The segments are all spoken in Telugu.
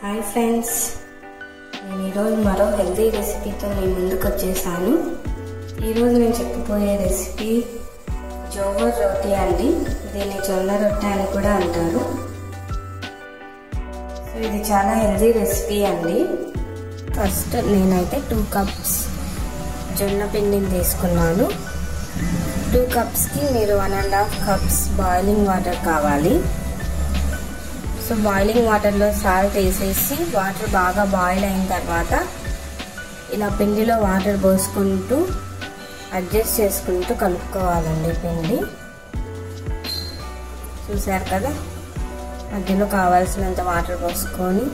హాయ్ ఫ్రెండ్స్, నేను ఈరోజు మరో హెల్తీ రెసిపీతో మీ ముందుకు వచ్చేసాను. ఈరోజు నేను చెప్పబోయే రెసిపీ జోవర్ రోటీ అండి. దీన్ని జొన్న రొట్టె అని కూడా అంటారు. సో ఇది చాలా హెల్తీ రెసిపీ అండి. ఫస్ట్ నేనైతే 2 కప్స్ జొన్న పిండిని తీసుకున్నాను. 2 కప్స్కి మీరు 1.5 కప్స్ బాయిలింగ్ వాటర్ కావాలి. సో బాయిలింగ్ వాటర్లో సాల్ట్ వేసేసి వాటర్ బాగా బాయిల్ అయిన తర్వాత ఇలా పిండిలో వాటర్ పోసుకుంటూ అడ్జస్ట్ చేసుకుంటూ కలుపుకోవాలండి. పిండి చూసారు కదా, మధ్యలో కావాల్సినంత వాటర్ పోసుకొని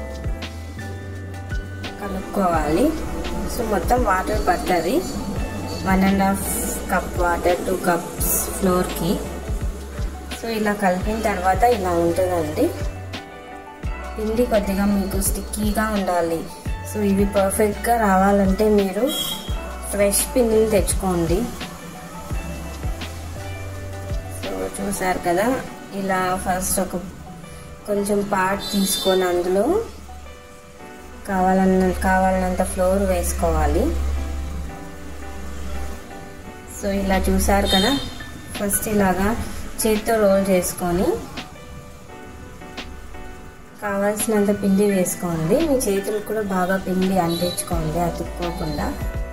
కలుపుకోవాలి. సో మొత్తం వాటర్ పడుతుంది. 1.5 కప్ వాటర్ 2 కప్స్ ఫ్లోర్కి. సో ఇలా కలిపిన తర్వాత ఇలా ఉంటుందండి. పిండి కొద్దిగా మీకు స్టిక్కీగా ఉండాలి. సో ఇవి పర్ఫెక్ట్గా రావాలంటే మీరు ఫ్రెష్ పిండిని తెచ్చుకోండి. సో చూసారు కదా, ఇలా ఫస్ట్ కొంచెం పార్ట్ తీసుకొని అందులో కావాలన్నంత ఫ్లోర్ వేసుకోవాలి. సో ఇలా చూసారు కదా, ఫస్ట్ ఇలాగా చేతితో రోల్ చేసుకొని కావాల్సినంత పిండి వేసుకోండి. మీ చేతులు కూడా బాగా పిండి అంటించుకోండి, అతుక్కోకుండా.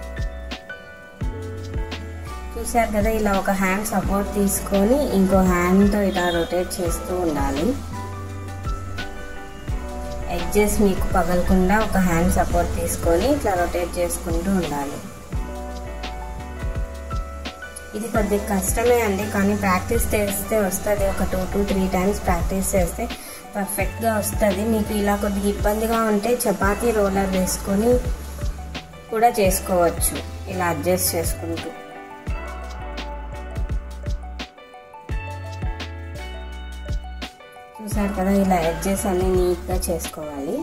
చూసారు కదా, ఇలా ఒక హ్యాండ్ సపోర్ట్ తీసుకొని ఇంకో హ్యాండ్తో ఇలా రొటేట్ చేస్తూ ఉండాలి. ఎడ్జెస్ మీకు పగలకుండా ఒక హ్యాండ్ సపోర్ట్ తీసుకొని ఇట్లా రొటేట్ చేసుకుంటూ ఉండాలి. ఇది కొద్దిగా కష్టమే అండి, కానీ ప్రాక్టీస్ చేస్తే వస్తుంది. ఒక 2 to 3 టైమ్స్ ప్రాక్టీస్ చేస్తే పర్ఫెక్ట్గా వస్తుంది. మీకు ఇలా కొద్దిగా ఇబ్బందిగా ఉంటే చపాతీ రోలర్ వేసుకొని కూడా చేసుకోవచ్చు, ఇలా అడ్జస్ట్ చేసుకుంటూ. చూసారు కదా, ఇలా అడ్జస్ట్ అన్ని నీట్గా చేసుకోవాలి.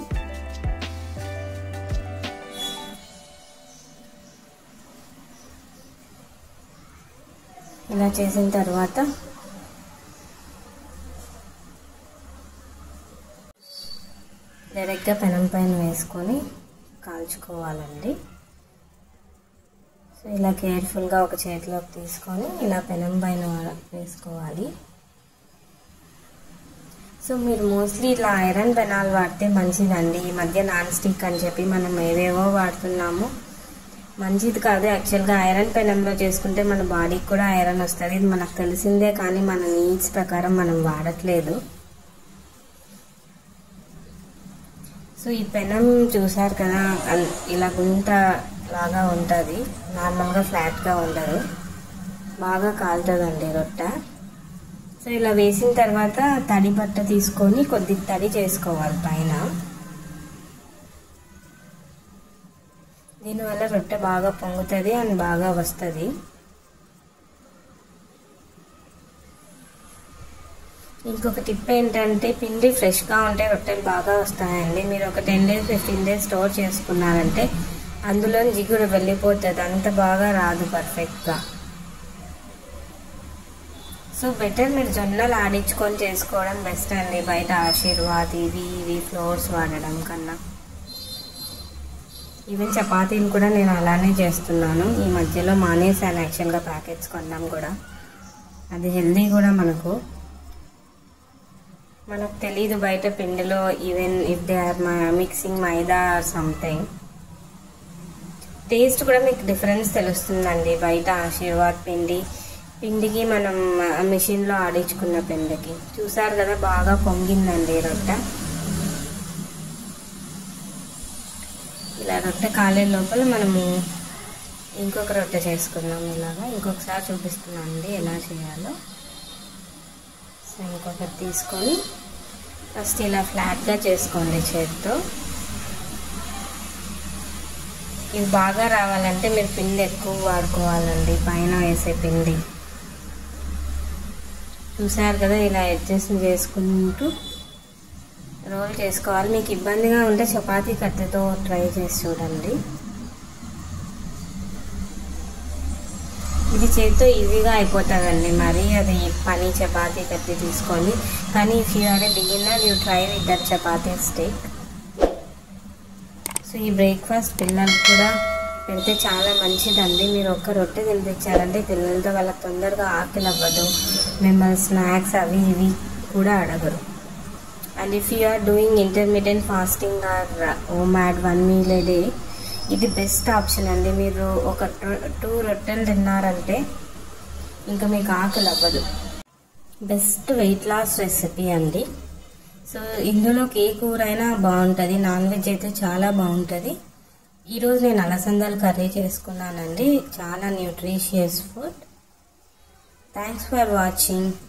ఇలా చేసిన తర్వాత డైరెక్ట్గా పెనం పైన వేసుకొని కాల్చుకోవాలండి. సో ఇలా కేర్ఫుల్గా ఒక చేతిలోకి తీసుకొని ఇలా పెనం పైన వేసుకోవాలి. సో మీరు మోస్ట్లీ ఇట్లా ఐరన్ పెనాలు వాడితే మంచిదండి. ఈ మధ్య నాన్ స్టిక్ అని చెప్పి మనం ఏవేవో వాడుతున్నాము, మంచిది కాదు. యాక్చువల్గా ఐరన్ పెనంలో చేసుకుంటే మన బాడీకి కూడా ఐరన్ వస్తుంది. ఇది మనకు తెలిసిందే, కానీ మన నీడ్స్ ప్రకారం మనం వాడట్లేదు. సో ఈ పెనం చూసారు కదా, ఇలా గుంట లాగా ఉంటుంది, నార్మల్గా ఫ్లాట్గా ఉండదు, బాగా కాలుతుందండి రొట్టె. సో ఇలా వేసిన తర్వాత తడి బట్ట తీసుకొని కొద్దిగా తడి చేసుకోవాలి పైన. దీనివల్ల రొట్టె బాగా పొంగుతుంది అండ్ బాగా వస్తుంది. ఇంకొక టిప్ ఏంటంటే, పిండి ఫ్రెష్గా ఉంటే రొట్టెలు బాగా వస్తాయండి. మీరు ఒక 10 days 15 days స్టోర్ చేసుకున్నారంటే అందులో జిగురు వెళ్ళిపోతుంది, అంత బాగా రాదు పర్ఫెక్ట్గా. సో బెటర్ మీరు జొన్నలు ఆడించుకొని చేసుకోవడం బెస్ట్ అండి, బయట ఆశీర్వాద్ ఇవి ఫ్లోర్స్ వాడడం కన్నా. ఈవెన్ చపాతీలు కూడా నేను అలానే చేస్తున్నాను. ఈ మధ్యలో మానేసాను యాక్చువల్గా ప్యాకెట్స్ కొన్నాం కూడా. అది హెల్దీ కూడా మనకు తెలీదు బయట పిండిలో, even if they are mixing maida or something. Taste కూడా మీకు డిఫరెన్స్ తెలుస్తుందండి. బయట ఆశీర్వాద్ పిండికి మనం మిషన్లో ఆడించుకున్న పిండికి. చూసారు కదా, బాగా పొంగిందండి రొట్టె. ఇలా రొట్టె కాలే లోపల మనము ఇంకొక రొట్టె చేసుకుందాం. ఇలాగా ఇంకొకసారి చూపిస్తున్నాను అండి ఎలా చేయాలో. సో ఇంకొకటి తీసుకొని ఫస్ట్ ఇలా ఫ్లాట్గా చేసుకోండి చేతితో. ఇవి బాగా రావాలంటే మీరు పిండి ఎక్కువ వాడుకోవాలండి, పైన వేసే పిండి. చూసారు కదా, ఇలా అడ్జస్ట్ చేసుకుంటూ రోల్ చేసుకోవాలి. మీకు ఇబ్బందిగా ఉంటే చపాతీ కట్టెతో ట్రై చేసి చూడండి. ఇది చేతితో ఈజీగా అయిపోతుందండి. మరి అది పని చపాతీ కట్టి తీసుకోండి. కానీ if you are a beginner, you try with that chapati stick. So ఈ బ్రేక్ఫాస్ట్ పిల్లలకు కూడా పెడితే చాలా మంచిదండి. మీరు ఒక్క రొట్టె తినిపించారంటే పిల్లలతో వాళ్ళకి తొందరగా ఆకలి అవ్వదు, మిమ్మల్ని స్నాక్స్ అవి ఇవి కూడా అడగరు. And if you are doing intermediate fasting or OMAD 1 meal a day, ఇది బెస్ట్ ఆప్షన్ అండి. మీరు ఒక 2 రొట్టెలు తిన్నారంటే ఇంకా మీకు ఆకలి అవ్వదు. బెస్ట్ వెయిట్ లాస్ రెసిపీ అండి. సో ఇందులోకి ఏ కూర అయినా బాగుంటుంది, నాన్ వెజ్ అయితే చాలా బాగుంటుంది. ఈరోజు నేను అలసందలు కర్రీ చేసుకున్నానండి. చాలా nutritious food. Thanks for watching.